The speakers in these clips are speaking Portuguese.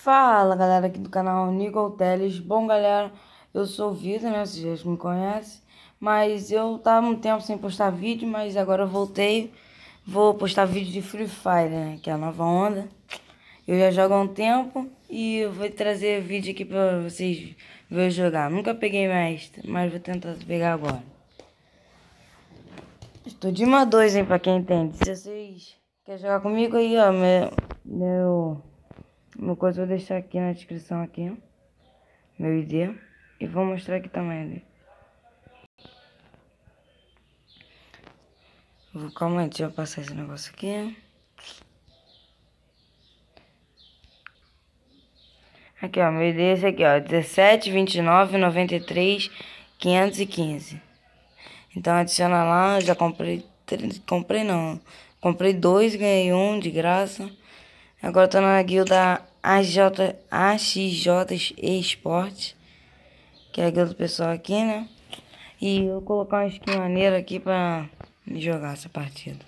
Fala galera aqui do canal Nicole Teles. Bom galera, eu sou o Vitor, né? Vocês já me conhecem. Mas eu tava um tempo sem postar vídeo, mas agora eu voltei. Vou postar vídeo de Free Fire, né? Que é a nova onda. Eu já jogo há um tempo e eu vou trazer vídeo aqui pra vocês verem jogar. Nunca peguei mestre, mas vou tentar pegar agora. Estou de uma 2, hein, pra quem entende. Se vocês querem jogar comigo aí, ó, meu coisa eu vou deixar aqui na descrição aqui, ó, meu ID, e vou mostrar aqui também ali. Calma aí, deixa eu passar esse negócio aqui. Aqui, ó, meu ID é esse aqui, ó, 17 29 93 515. Então adiciona lá, já comprei não, comprei 2, ganhei um de graça. Agora tô na guilda AXJ Esporte, que é a guilda do pessoal aqui, né? E eu vou colocar uma skin maneira aqui pra me jogar essa partida.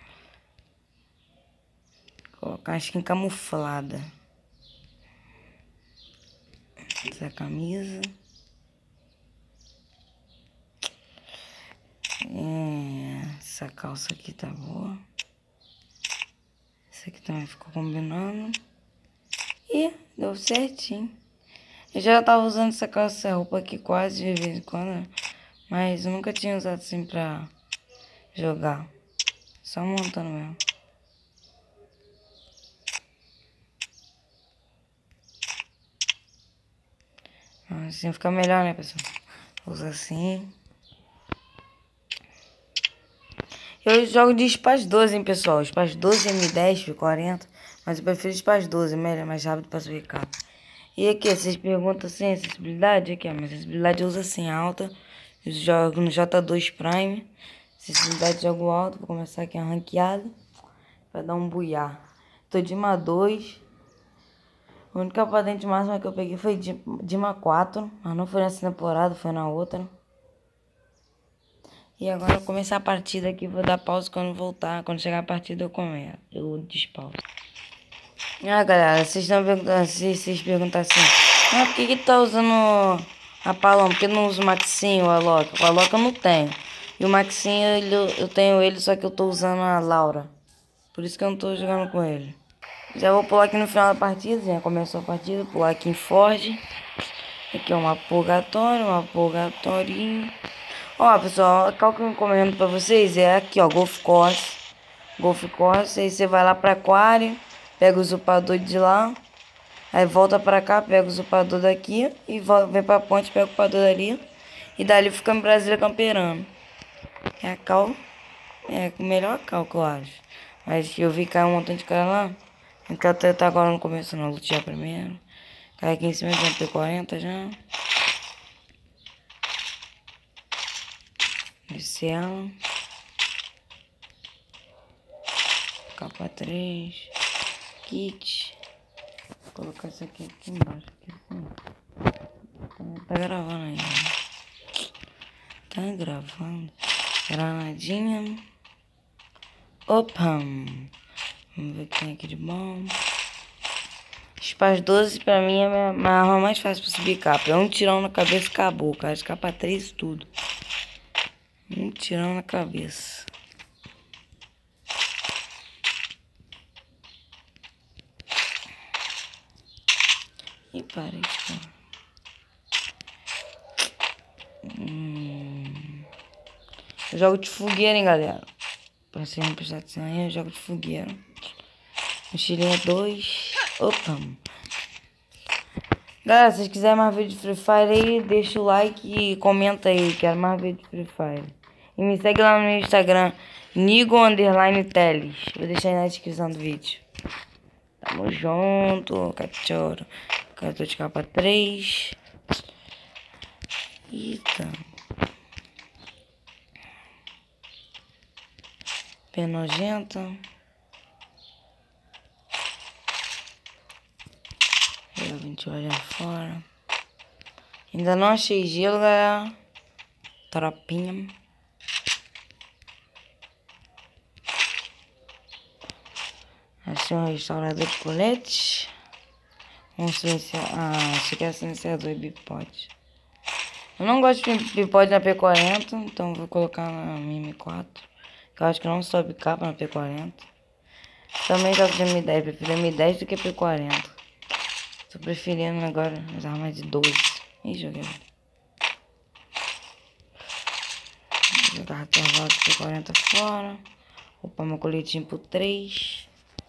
Colocar uma skin camuflada. Essa camisa. Essa calça aqui tá boa. Essa aqui também ficou combinando. E deu certinho. Eu já tava usando essa calça, essa roupa aqui quase de vez em quando, né? Mas eu nunca tinha usado assim pra jogar. Só montando mesmo. Assim fica melhor, né, pessoal? Usa assim. Eu jogo de Spas 12, hein, pessoal. Spas 12, M10, 40. Mas eu prefiro Spas 12, melhor, mais rápido pra subir capa. E aqui, vocês perguntam assim, acessibilidade? Aqui, ó, minha acessibilidade eu uso assim, alta. Eu jogo no J2 Prime. Acessibilidade jogo alto. Vou começar aqui a ranqueada. Pra dar um buiar. Tô de MA 2. A única patente máxima que eu peguei foi de MA 4. Mas não foi nessa temporada, foi na outra. E agora eu vou começar a partida aqui, vou dar pausa quando voltar. Quando chegar a partida eu despauso. Ah, galera, vocês estão perguntando, se vocês perguntam assim, por que tá usando a Paloma? Por que não usa o Maxinho ou a Loki? O Alok eu não tenho. E o Maxinho eu tenho ele, só que eu tô usando a Laura. Por isso que eu não tô jogando com ele. Já vou pular aqui no final da partida, já começou a partida, pular aqui em Ford. Aqui é uma purgatório. Ó, pessoal, qual que eu recomendo pra vocês é aqui, ó, Golf Course. Golf Course, aí você vai lá pra Aquário, pega o usurpador de lá, aí volta pra cá, pega o usurpador daqui e vem pra ponte, pega o usurpador dali. E dali fica em Brasília camperando. É a cal, é a melhor cal que eu acho. Mas eu vi cair um montão de cara lá. Não quero tentar agora no começo não, lutear primeiro. Cai aqui em cima de um P40 já. Descer ela. Capa 3. Kit. Vou colocar isso aqui embaixo. Aqui assim. Tá gravando aí. Tá gravando. Granadinha. Opa. Vamos ver o que tem aqui de bom. Spas 12 pra mim é a arma mais fácil pra subir capa. É um tirão na cabeça e acabou, cara. De capa 3 e tudo. Um tirão na cabeça. E parei, cara. Eu jogo de fogueira, hein, galera. Pra vocês não prestarem atenção aí, eu jogo de fogueira. Mochilinha 2. Opa. Galera, se vocês quiserem mais vídeo de Free Fire aí, deixa o like e comenta aí. Quero mais vídeo de Free Fire. E me segue lá no meu Instagram, Nigo_Teles. Vou deixar aí na descrição do vídeo. Tamo junto, cachorro. Cartão de capa 3. Eita. Pé nojenta. Eu vim te olhar fora. Ainda não achei gelo, galera. Tropinha. Achei um restaurador de coletes. Vamos silenciar. Ah, achei que era silenciador e bipode. Eu não gosto de bipode na P40, então vou colocar na minha M4. Eu acho que não sobe capa na P40. Também gosto de M10, prefiro M10 do que P40. Tô preferindo agora as armas de 12. Ih, joguei. Vou jogar reservado P40 fora. Roubar meu coletinho pro 3.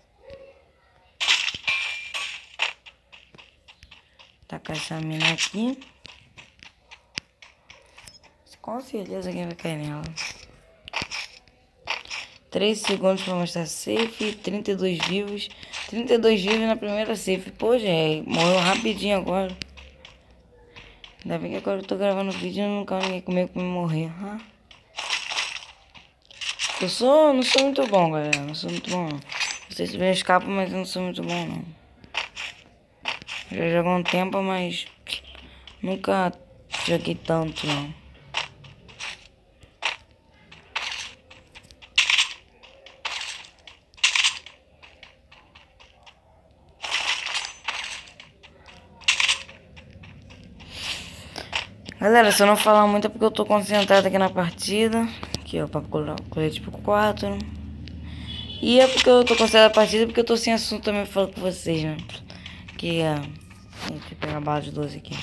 Tacar essa mina aqui. Com certeza quem vai cair nela. 3 segundos pra mostrar safe. 32 vivos. 32 vivos na primeira safe. Pô, gente, morreu rapidinho agora. Ainda bem que agora eu tô gravando vídeo e não quero ninguém comigo pra me morrer. Não sou muito bom, galera. Não sou muito bom, não. Não sei se eu escapo, mas eu não sou muito bom, não. Já joguei um tempo, mas nunca joguei tanto, não. Galera, se eu não falar muito é porque eu tô concentrado aqui na partida. Aqui, ó, pra colete tipo 4. E é porque eu tô concentrado na partida porque eu tô sem assunto também falando com vocês, né? Que deixa eu pegar a bala de 12 aqui.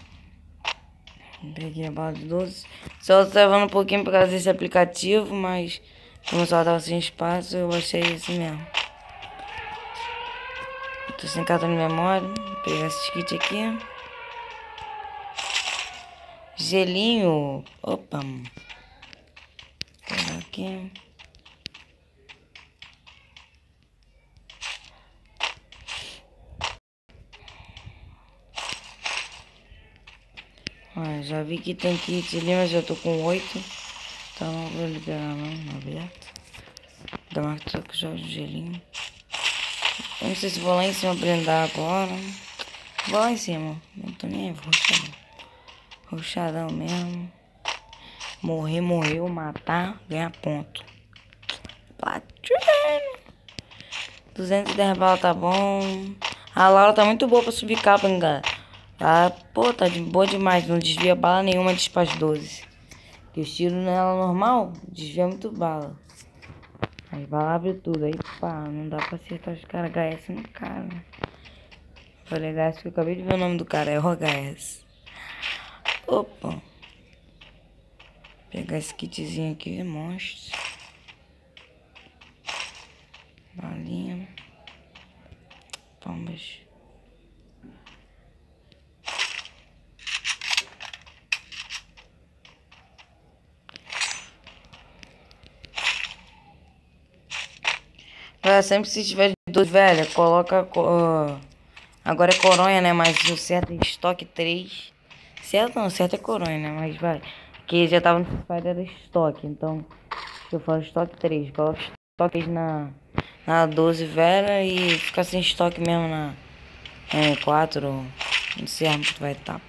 Peguei a bala de 12. Só tô travando um pouquinho por causa desse aplicativo, mas como só tava sem espaço, eu achei esse mesmo. Tô sem cartão de memória. Vou pegar esse kit aqui. Gelinho. Opa. Vou pegar aqui. Ó, já vi que tem kit ali, mas eu tô com 8. Então não vou liberar não, aberto. Dá mais que eu jogo de gelinho. Eu não sei se vou lá em cima brindar agora. Vou lá em cima. Não tô nem aí, vou roxadão. Roxadão mesmo. Morrer, morreu, matar, ganhar ponto. Platina. 210 balas tá bom. A Laura tá muito boa pra subir capa, hein, galera. Ah, pô, tá de boa demais. Não desvia bala nenhuma de Spas 12. Porque os tiros nela normal, desvia muito bala. As balas abrem tudo. Aí, pá, não dá pra acertar os caras. HS no cara. Falei HS porque eu acabei de ver o nome do cara. É o HS. Opa. Vou pegar esse kitzinho aqui, monstro. Balinha. Pombas. Sempre se tiver de 12, velho, coloca. Agora é coronha, né? Mas o certo é estoque 3. Certo não, certo é coronha, né? Mas vai. Que já tava no Free Fire era estoque. Então, eu falo estoque 3. Coloca estoque 3 na 12 velha e fica sem estoque mesmo na 4. Não sei a arma que tu vai estar.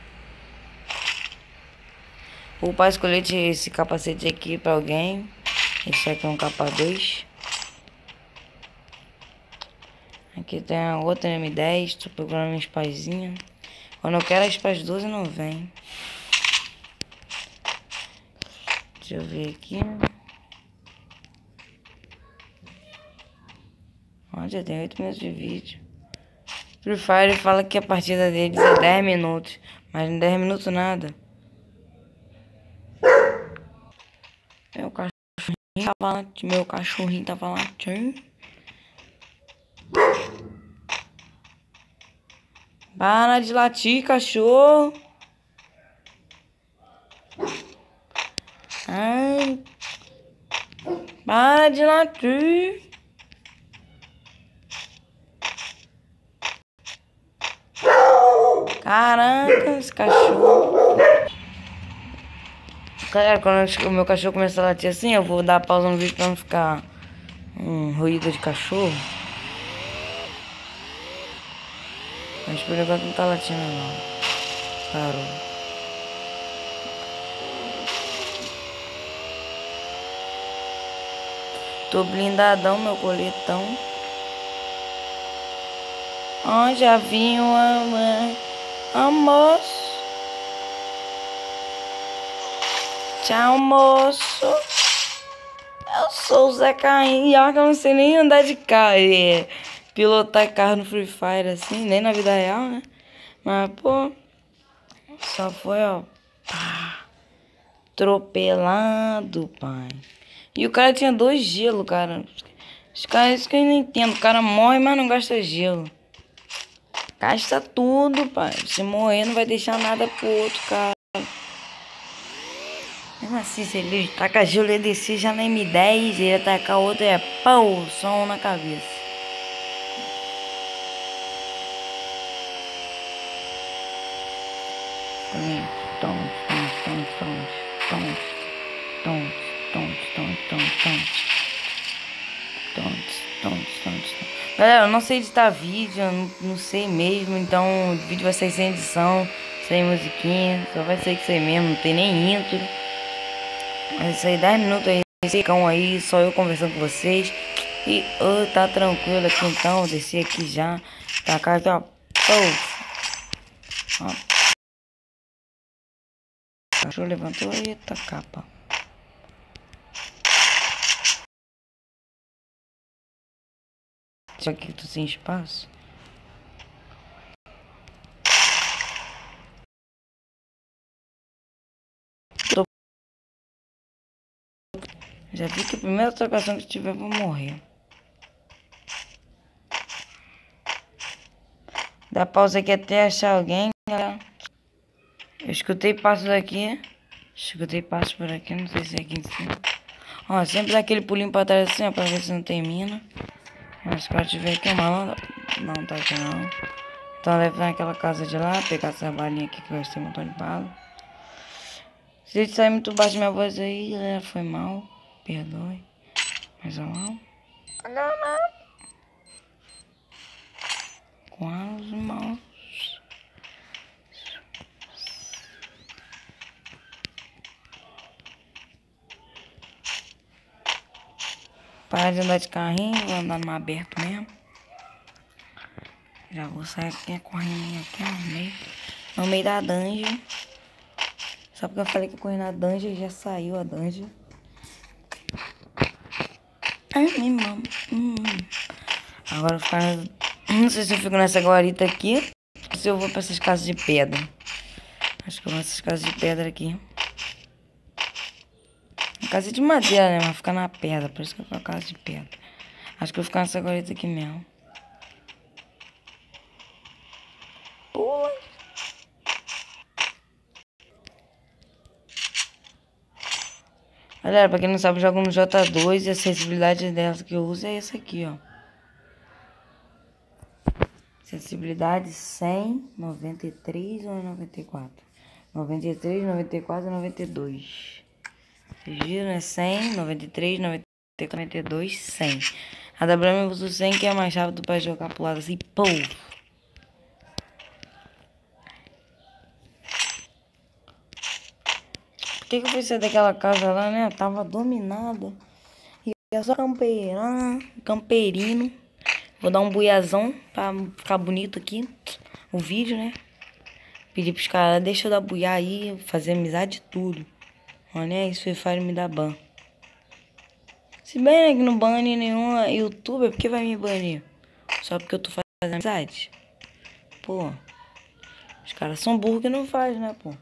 Vou para escolher esse capacete aqui pra alguém. Esse aqui é um capa 2. Aqui tem a outra M10, tô procurando minha espazinha. Quando eu quero a Spas 12 não vem. Deixa eu ver aqui. Ó, já tem 8 minutos de vídeo. Free Fire fala que a partida deles é 10 minutos. Mas em 10 minutos nada. Meu cachorrinho tava latindo. Para de latir, cachorro. Ai. Para de latir. Caraca, esse cachorro. Galera, quando o meu cachorro começar a latir assim, eu vou dar pausa no vídeo pra não ficar um ruído de cachorro. Mas por enquanto não tá latindo não. Parou. Tô blindadão, meu coletão. Ó, já vim uma almoço. Tchau, moço. Eu sou o Zé Caim. E olha que eu não sei nem andar de carro. Pilotar carro no Free Fire assim, nem na vida real, né? Mas, pô, só foi, ó. Pá, atropelado, pai. E o cara tinha 2 gelos, cara. Os caras, isso que eu não entendo. O cara morre, mas não gasta gelo. Gasta tudo, pai. Se morrer, não vai deixar nada pro outro, cara. Mesmo assim, se ele taca gelo, ele descer já na M10, ele atacar o outro, pau, som na cabeça. Galera, eu não sei editar vídeo, eu não sei mesmo, então o vídeo vai sair sem edição, sem musiquinha, só vai sair que isso aí mesmo, não tem nem intro. Vai sair 10 minutos aí, secão aí, só eu conversando com vocês. E tá tranquilo aqui então, vou descer aqui já, tacar aqui, ó. Ó. O cachorro levantou, eita capa. Só que tô sem espaço. Já vi que a primeira trocação que tiver eu vou morrer. Dá pausa aqui até achar alguém, galera. Eu escutei passos aqui. Escutei passos por aqui, não sei se é aqui em cima. Ó, sempre dá aquele pulinho pra trás assim, ó, pra ver se não tem mina. Mas se o cara tiver aqui, malandro. Não tá aqui não. Então deve estar naquela casa de lá, pegar essa balinha aqui que eu gastei um montão de bala. Se sair muito baixo minha voz aí, galera, foi mal. Perdoe. Mas é mal. Com as mãos. Parar de andar de carrinho, vou andar no aberto mesmo. Já vou sair aqui correndo aqui no meio da dungeon. Só porque eu falei que eu corri na dungeon, já saiu a dungeon. Agora eu vou ficar... Não sei se eu fico nessa guarita aqui ou se eu vou pra essas casas de pedra. Acho que eu vou nessas casas de pedra aqui. Casa de madeira, né? Mas fica na pedra, por isso que eu vou casa de pedra. Acho que eu vou ficar nessa guarita aqui mesmo. Pô. Galera, pra quem não sabe, eu jogo no J2 e a sensibilidade dela que eu uso é essa aqui, ó. Sensibilidade 100, 93 ou 94? 93, 94 e 92. Giro é 100, 93, 94, 92, 100. A WM eu uso 100, que é mais rápido pra jogar pro lado assim, pô. Por que eu fui sair daquela casa lá, né? Tava dominada. E é só camperino. Vou dar um buiazão pra ficar bonito aqui o vídeo, né? Pedir pros caras, deixa eu dar buiar aí, fazer amizade e tudo. Olha isso, Free Fire me dá ban. Se bem, né, que não bane nenhum youtuber, por que vai me banir? Só porque eu tô fazendo amizade? Pô, os caras são burros que não faz, né, pô?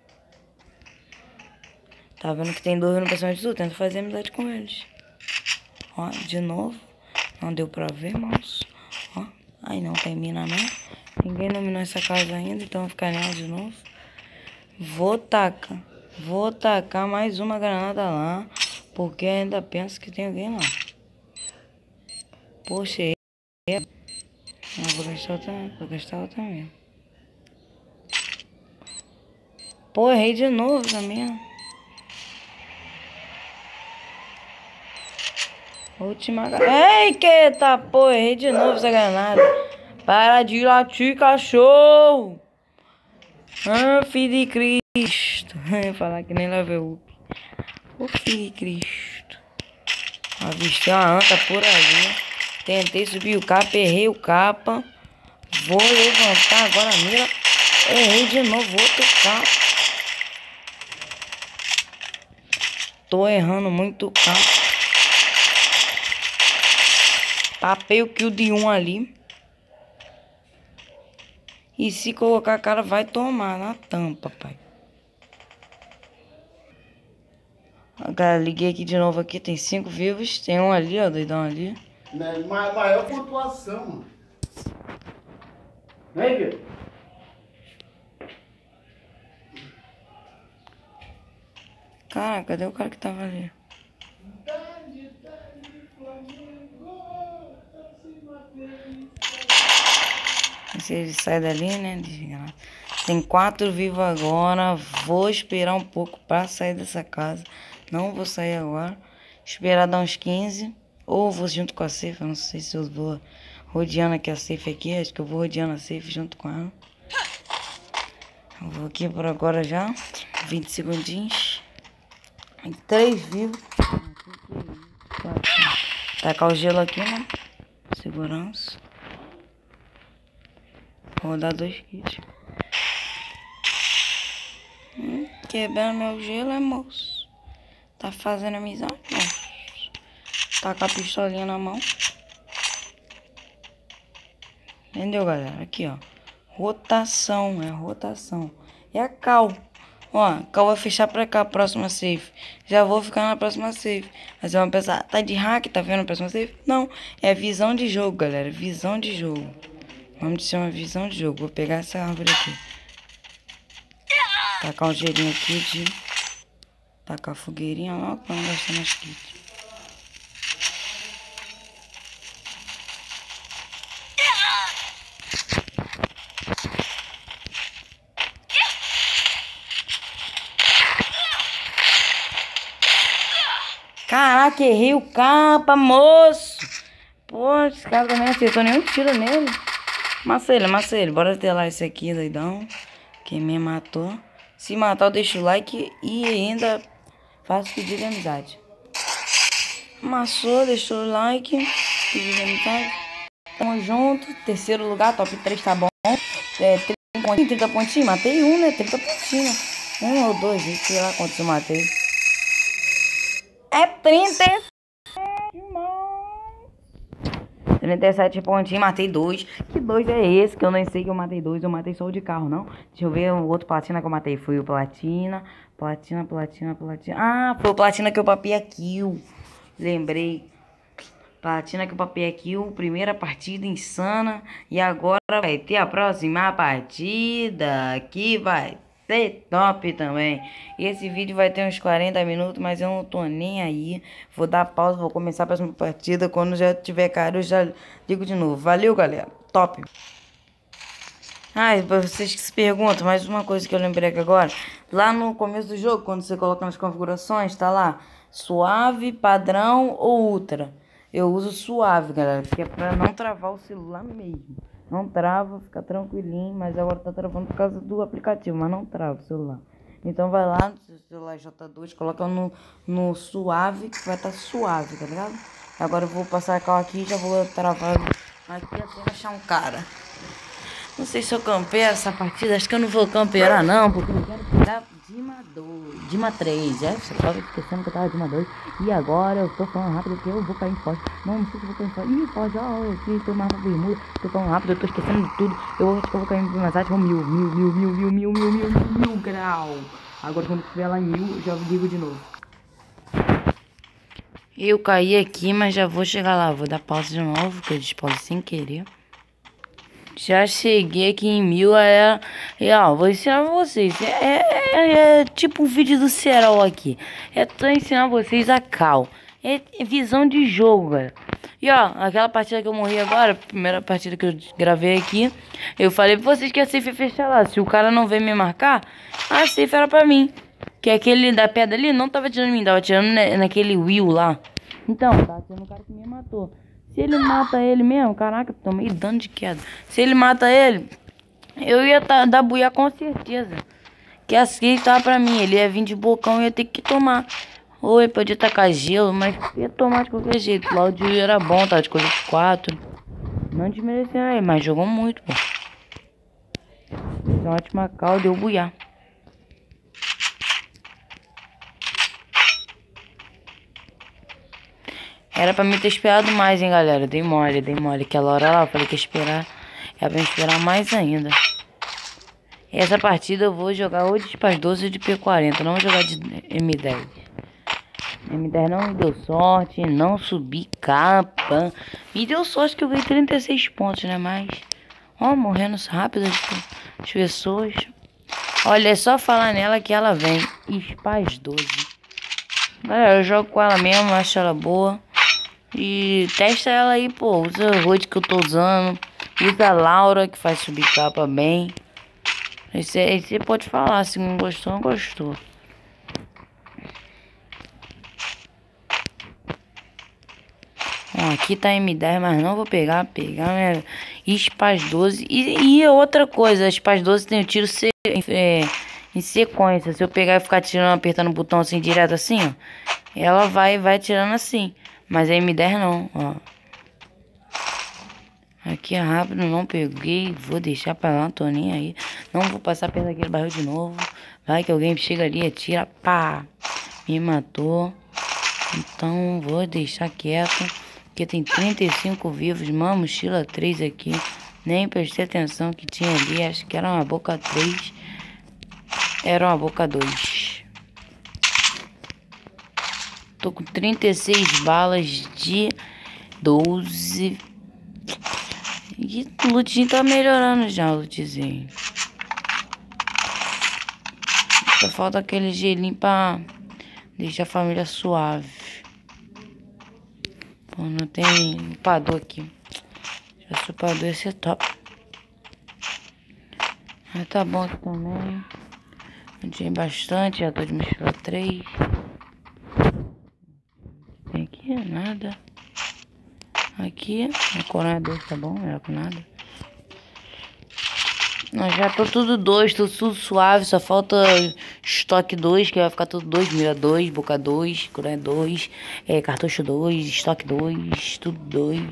Tá vendo que tem dúvida no personagem de tudo? Tenta fazer amizade com eles. Ó, de novo. Não deu pra ver, moço. Ó, aí não tem mina não. Ninguém dominou essa casa ainda, então vou ficar nela de novo. Vou tacar mais uma granada lá, porque ainda penso que tem alguém lá. Poxa, vou gastar outra mesmo. Pô, errei de novo também. Última granada. Ei, que tá, pô, errei de novo essa granada. Para de latir, cachorro. Ah, filho de Cristo. Falar que nem level up. Ô, filho de Cristo. Avistei uma anta por ali. Tentei subir o capa, errei o capa. Vou levantar agora a mira. Errei de novo, outro carro. Tô errando muito carro. Tapei o kill de um ali. E se colocar a cara, vai tomar na tampa, pai. Agora liguei aqui de novo aqui. Tem 5 vivos. Tem um ali, ó, doidão ali. Maior pontuação, mano. Vem, Vitor. Cara, cadê o cara que tava ali? Se ele sai dali, né? Desgraça. Tem 4 vivos agora. Vou esperar um pouco pra sair dessa casa. Não vou sair agora. Esperar dar uns 15. Ou vou junto com a safe. Eu não sei se eu vou rodeando aqui a safe aqui. Acho que eu vou rodeando a safe junto com ela. Eu vou aqui por agora já. 20 segundinhos. 3 vivos. Tacar o gelo aqui, né? Segurança. Vou dar 2 kits. Quebrando meu gelo, é moço. Tá fazendo amizade, moço. Tá com a pistolinha na mão. Entendeu, galera? Aqui, ó. Rotação, é rotação. E a cal. Ó, a cal vai fechar pra cá, a próxima safe. Já vou ficar na próxima safe. Mas vão pensar, tá de hack, tá vendo a próxima safe? Não, é visão de jogo, galera. Visão de jogo. Vamos dizer uma visão de jogo. Vou pegar essa árvore aqui. Tacar um gelinho aqui de... Tacar a fogueirinha logo pra não gastar mais kits. Caraca, errei o capa, moço. Pô, esse cara também não acertou nenhum tiro nele. Massa ele. Bora telar esse aqui, doidão. Quem me matou. Se matar, eu deixo o like e ainda faço pedido de amizade. Amassou, deixou o like. Pedido de amizade. Tamo junto. Terceiro lugar, top 3 tá bom. 30 pontinhos. Matei um, né? 30 pontinhos. 1 ou 2, sei lá quantos eu matei. É 37, mano. 37 pontinhos, matei 2. Que 2 é esse? Que eu nem sei que eu matei 2. Eu matei só o de carro, não. Deixa eu ver o outro platina que eu matei. Foi o platina. Ah, foi o platina que eu papei a kill. Lembrei. Platina que eu papei a kill. Primeira partida insana. E agora vai ter a próxima partida. Que vai ser top também. E esse vídeo vai ter uns 40 minutos, mas eu não tô nem aí. Vou dar pausa, vou começar a próxima partida. Quando já tiver cara, eu já ligo de novo. Valeu, galera. Top. Ah, e pra vocês que se perguntam, mais uma coisa que eu lembrei aqui agora. Lá no começo do jogo, quando você coloca nas configurações, tá lá suave, padrão ou ultra. Eu uso suave, galera, porque é pra não travar o celular mesmo. Não trava, fica tranquilinho, mas agora tá travando por causa do aplicativo, mas não trava o celular. Então vai lá no seu celular J2, coloca no suave, que vai estar suave, tá ligado? Agora eu vou passar a cal aqui e já vou travar aqui até achar um cara. Não sei se eu campei essa partida, acho que eu não vou campear não, porque eu quero pegar Dima 2, Dima 3, você tava esquecendo que eu tava Dima 2, e agora eu tô falando rápido que eu vou cair em foge, não sei se eu vou cair em foge, ih, foge, ó, eu aqui, tô mais bermuda, tô falando rápido, eu tô esquecendo de tudo, eu acho que eu vou cair em mais vou mil grau, agora quando estiver lá em 1000, eu já ligo de novo. Eu caí aqui, mas já vou chegar lá, vou dar pausa de novo, que eu desposo sem querer. Já cheguei aqui em 1000, ó, vou ensinar pra vocês, é tipo um vídeo do Serol aqui, tô ensinando vocês a cal, é visão de jogo, galera. E ó, aquela partida que eu morri agora, primeira partida que eu gravei aqui, eu falei pra vocês que a safe ia fechar lá, se o cara não veio me marcar, a safe era pra mim, que aquele da pedra ali não tava tirando em mim, tava tirando naquele Will lá, então, tava tirando o cara que me matou. Se ele mata ele mesmo, caraca, tomei dano de queda. Se ele mata ele, eu ia dar buia com certeza. Que a safe tava pra mim, ele ia vir de bocão e ia ter que tomar. Ou ele podia tacar gelo, mas ia tomar de qualquer jeito. Lá o dia era bom, tava de coisa de 4. Não desmerecendo aí, mas jogou muito, pô. Fazer uma ótima call, deu buiar. Era pra mim ter esperado mais, hein, galera. Dei mole. Aquela hora lá, eu falei que ia esperar. Era pra me esperar mais ainda. Essa partida eu vou jogar ou de Spas 12 ou de P40. Não vou jogar de M10. M10 não me deu sorte. Não subi capa. Me deu sorte que eu ganhei 36 pontos, né? Mas... ó, morrendo rápido as pessoas. Olha, é só falar nela que ela vem. Spas 12. Galera, eu jogo com ela mesmo. Acho ela boa. E testa ela aí, pô. Usa o Road que eu tô usando. Usa a Laura, que faz subir capa bem. Você pode falar, se não gostou, não gostou. Ó, aqui tá M10, mas não vou pegar. Minha Spas 12. E outra coisa, a Spas 12 tem o tiro em sequência. Se eu pegar e ficar tirando, apertando o botão assim, direto assim, ó. Ela vai tirando assim. Mas a M10 não, ó. Aqui é rápido, não peguei. Vou deixar pra lá, não tô nem aí. Não vou passar perto daquele barril de novo. Vai que alguém chega ali, atira, pá. Me matou. Então vou deixar quieto. Porque tem 35 vivos. Uma mochila 3 aqui. Nem prestei atenção que tinha ali. Acho que era uma boca 3. Era uma boca 2. Tô com 36 balas de 12. E o lootzinho tá melhorando já, o lootzinho. Só falta aquele gelinho pra deixar a família suave. Pô, não tem upador aqui. Já se o upador ia ser top. Mas tá bom aqui também. Lootei bastante, já tô de mochila 3. Tem aqui nada. Aqui, a Corona 2 tá bom, não é com nada. Nós já tô tudo 2, tudo suave, só falta estoque 2, que vai ficar tudo 2, mira 2, boca 2, Corona 2, cartucho 2, estoque 2, tudo 2.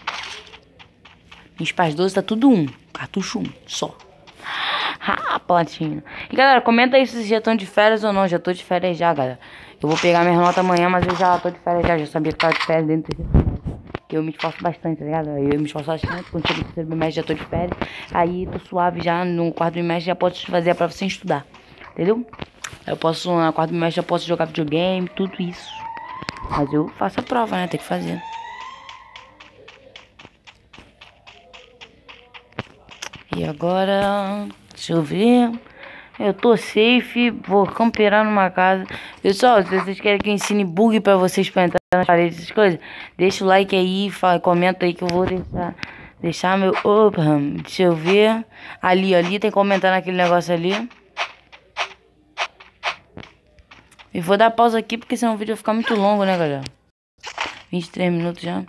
Em Spas 12 tá tudo 1, cartucho 1, só. Ah, platina. E galera, comenta aí se vocês já estão de férias ou não, já tô de férias já, galera. Eu vou pegar minhas notas amanhã, mas eu já tô de férias já sabia que tava de férias dentro desse. Eu me esforço bastante, tá ligado? Eu me esforço bastante, quando chego no terceiro bimestre já tô de férias. Aí tô suave já, no quarto bimestre já posso fazer a prova sem estudar. Entendeu? Eu posso, no quarto bimestre já posso jogar videogame, tudo isso. Mas eu faço a prova, né? Tem que fazer. E agora, deixa eu ver. Eu tô safe, vou camperar numa casa. Pessoal, se vocês querem que eu ensine bug pra vocês pra entrar nas paredes, essas coisas, deixa o like aí, comenta aí que eu vou deixar meu... Opa, deixa eu ver. Ali tem que comentar naquele negócio ali. E vou dar pausa aqui porque senão o vídeo vai ficar muito longo, né, galera? 23 minutos já.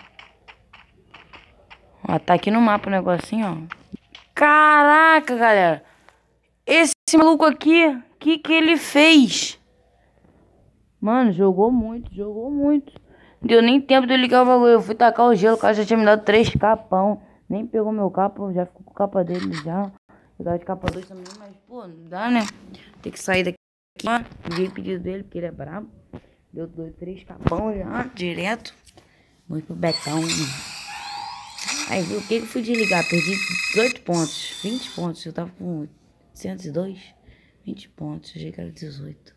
Ó, tá aqui no mapa o negocinho, ó. Caraca, galera. Esse maluco aqui, que ele fez? Mano, jogou muito. Não deu nem tempo de eu ligar o bagulho. Eu fui tacar o gelo, o cara já tinha me dado 3 capão. Nem pegou meu capa, já ficou com capa dele já. Eu tava de capa 2 também, mas pô, não dá, né? Tem que sair daqui, ó. Enviei o pedido dele, porque ele é brabo. Deu 3 capão já, direto. Vou pro Betão. Aí, viu o que eu fui desligar? Perdi 18 pontos, 20 pontos. Eu tava com 102, 20 pontos. Achei que era 18.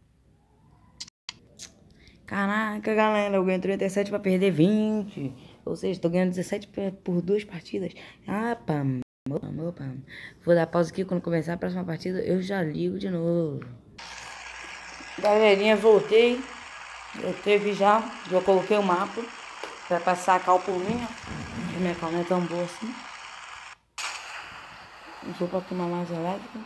Caraca, galera, eu ganhei 37 pra perder 20. Ou seja, tô ganhando 17 por 2 partidas. Ah, pam. Vou dar pausa aqui. Quando começar a próxima partida, eu já ligo de novo. Galerinha, voltei. Eu teve já coloquei o mapa pra passar a cal por mim, ó. Minha cal não é tão boa assim. Não sou pra tomar mais elétrica.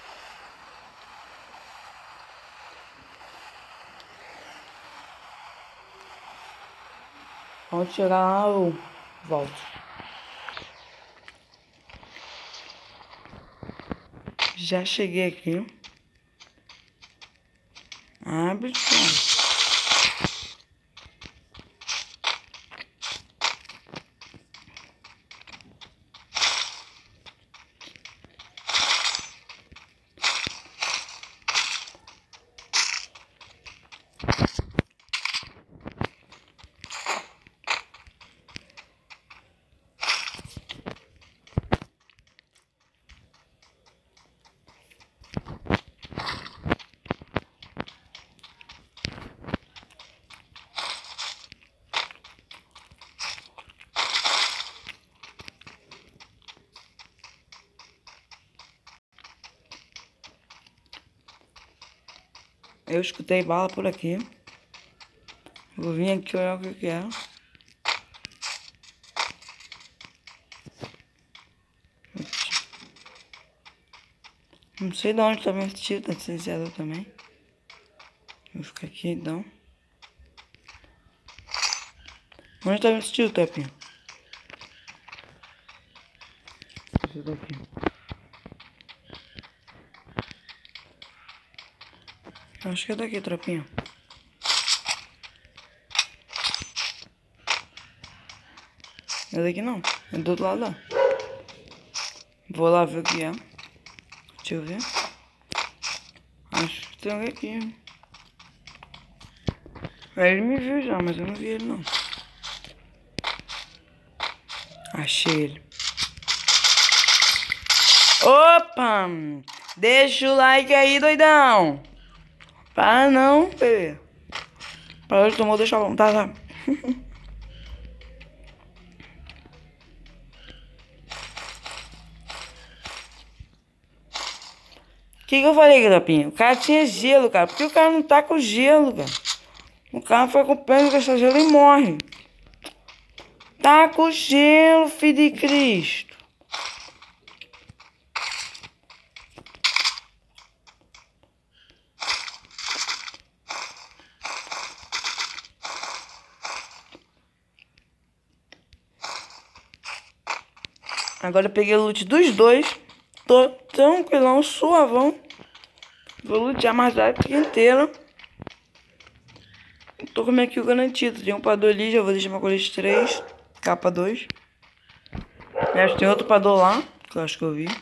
Quando chegar lá, eu volto. Já cheguei aqui. Abre. Eu escutei bala por aqui. Vou vir aqui olhar o que é. Não sei de onde tá meu tiro, tá silenciador também. Vou ficar aqui então. Onde tá meu tiro, Tapinha? Esse daqui. Acho que é daqui, tropinha. Não é daqui não. É do outro lado lá. Vou lá ver o que é. Deixa eu ver. Acho que tem alguém aqui. Ele me viu já, mas eu não vi ele não. Achei ele. Opa! Deixa o like aí, doidão. Para não, bebê. Para de tomar, deixa eu... Tá. O que eu falei, Grapinha? O cara tinha gelo, cara. Por que o cara não tá com gelo, cara? O cara foi com pena com essa gelo e morre. Tá com gelo, filho de Cristo. Agora eu peguei o loot dos dois. Tô tranquilão, suavão. Vou lutear mais a época inteira. Tô com minha kill garantida. Tem um pador ali, já vou deixar uma colete 3. Capa 2. E acho que tem outro pador lá, que eu acho que eu vi.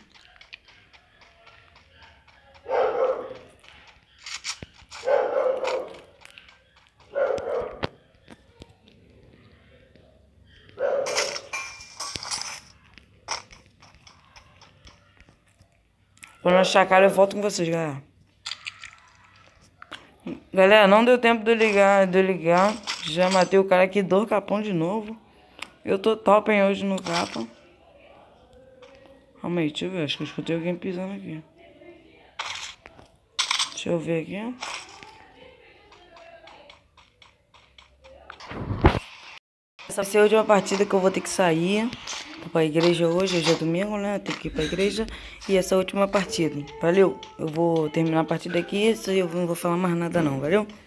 Quando eu achar a cara, eu volto com vocês, galera. Galera, não deu tempo de eu ligar. Já matei o cara aqui, 2 capão de novo. Eu tô top hein, hoje no capa. Calma aí, deixa eu ver. Acho que eu escutei alguém pisando aqui. Deixa eu ver aqui. Essa vai ser a última partida que eu vou ter que sair. Vou pra igreja hoje é domingo, né? Tem que ir pra igreja. E essa é a última partida. Valeu. Eu vou terminar a partida aqui. Isso eu não vou falar mais nada não, valeu?